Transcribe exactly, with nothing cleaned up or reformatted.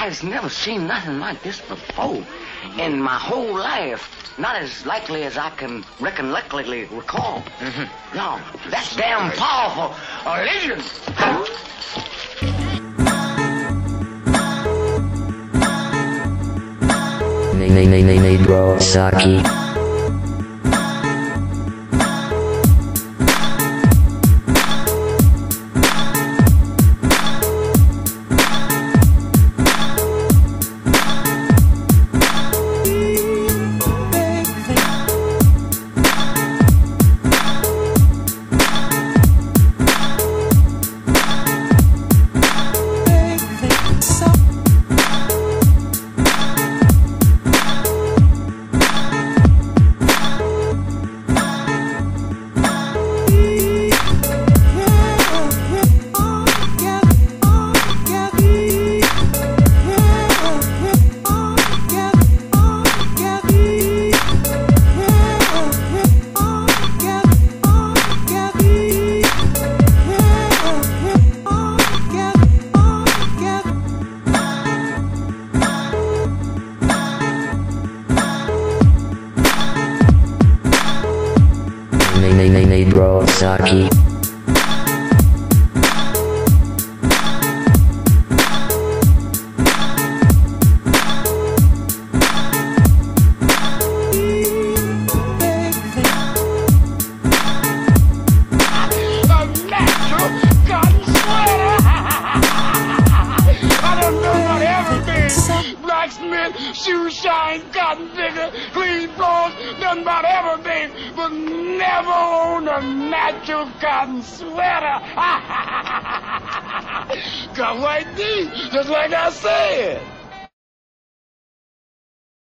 I've never seen nothing like this before in my whole life. Not as likely as I can recollectly recall. Mm-hmm. No, that's damn powerful. A legend. Negro Saki. Negro Saki. Blacksmith, shoe shine, cotton picker, clean floors, done about everything, but never own a natural cotton sweater. Got white teeth, just like I said.